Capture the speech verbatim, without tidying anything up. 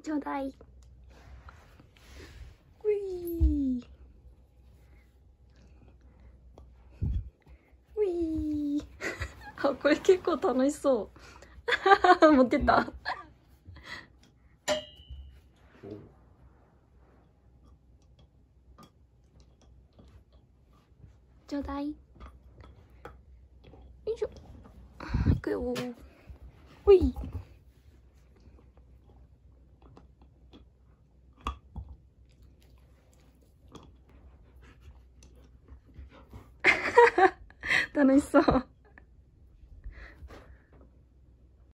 ちょうだい。ういー。ういー。あ、これ結構楽しそう。持ってた。ちょうだい。よいしょ。いくよ。ほい。楽しそう。